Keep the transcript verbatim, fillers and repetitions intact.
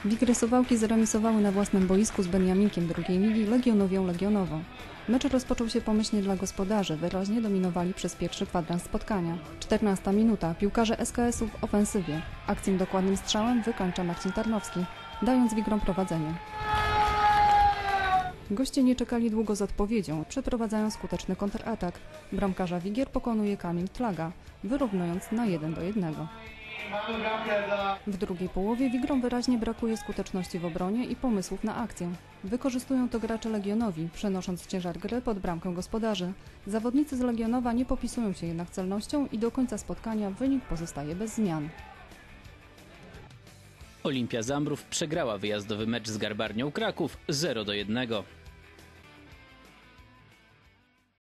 Wigry Suwałki zremisowały na własnym boisku z Beniaminkiem drugiej ligi Legionowią Legionowo. Mecz rozpoczął się pomyślnie dla gospodarzy, wyraźnie dominowali przez pierwszy kwadrans spotkania. czternasta minuta, piłkarze S K S-u w ofensywie. Akcją dokładnym strzałem wykańcza Marcin Tarnowski, dając Wigrom prowadzenie. Goście nie czekali długo z odpowiedzią, przeprowadzają skuteczny kontratak. Bramkarza Wigier pokonuje Kamil Tlaga, wyrównując na jeden do jednego. W drugiej połowie Wigrom wyraźnie brakuje skuteczności w obronie i pomysłów na akcję. Wykorzystują to gracze Legionowi, przenosząc ciężar gry pod bramkę gospodarzy. Zawodnicy z Legionowa nie popisują się jednak celnością i do końca spotkania wynik pozostaje bez zmian. Olimpia Zambrów przegrała wyjazdowy mecz z Garbarnią Kraków zero do jednego.